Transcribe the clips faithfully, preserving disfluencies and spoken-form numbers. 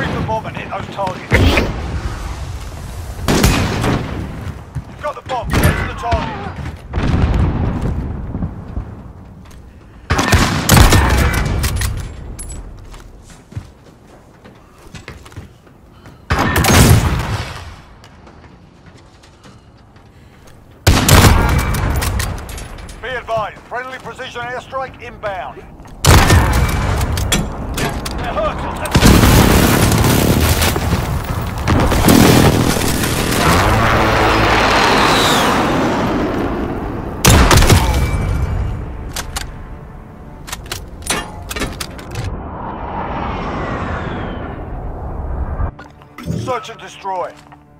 Retrieve the bomb and hit those targets. You've got the bomb. Get to the target. Be advised, friendly precision airstrike inbound. It hurts. Search and destroy.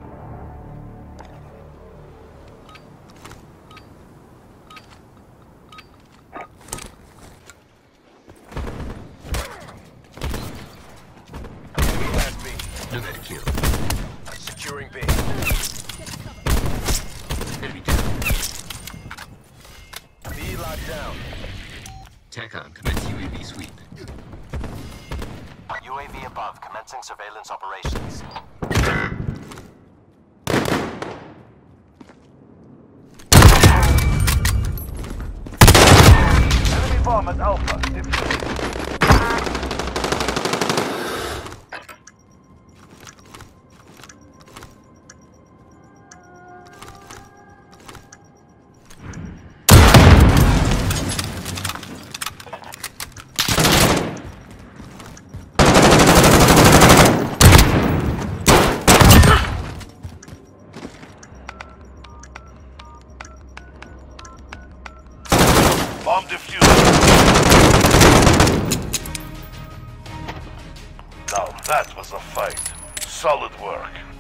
Securing B. Enemy down. B locked down. TACOM, commence U A V sweep. U A V above, commencing surveillance operations. Enemy bomb at Alpha. Defused. Bomb defused. Now that was a fight. Solid work.